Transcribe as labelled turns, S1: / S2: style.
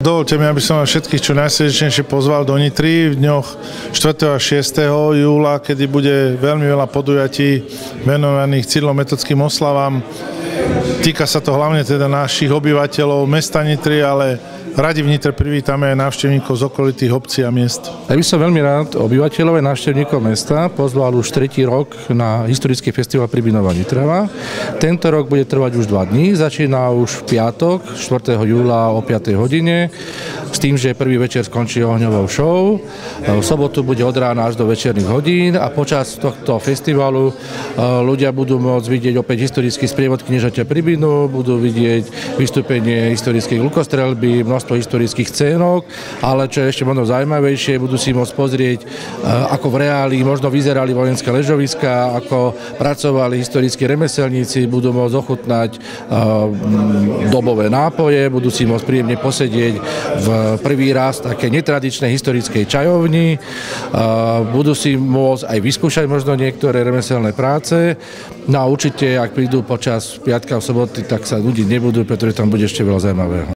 S1: Dovoľte mi, aby som vás všetkých čo najsrdečnejšie pozval do Nitry v dňoch 4. a 6. júla, kedy bude veľmi veľa podujatí venovaných cílno-metodským oslavám. Týka sa to hlavne teda našich obyvateľov mesta Nitry, ale radi v Nitre privítame aj návštevníkov z okolitých obcí a miest.
S2: Ja by som veľmi rád obyvateľov a návštevníkov mesta pozval už 3. rok na historický festival Pribinova Nitrava. Tento rok bude trvať už 2 dní, začína už v piatok 4. júla o 5. hodine, s tým, že prvý večer skončí ohňovou show. V sobotu bude od rána až do večerných hodín a počas tohto festivalu ľudia budú môcť vidieť opäť historický sprievod kniežaťa Pribinu, budú vidieť vystúpenie historických lukostrelby, množstvo historických scénok, ale čo je ešte možno zaujímavejšie, budú si môcť pozrieť, ako v reáli možno vyzerali vojenské ležoviská, ako pracovali historickí remeselníci, budú môcť ochutnať dobové nápoje, budú si môcť príjemne posedieť v prvý raz také netradičnej historickej čajovni, budú si môcť aj vyskúšať možno niektoré remeselné práce. No a určite, ak prídu počas piatka a soboty, tak sa ľudí nebudú, pretože tam bude ešte veľa zaujímavého.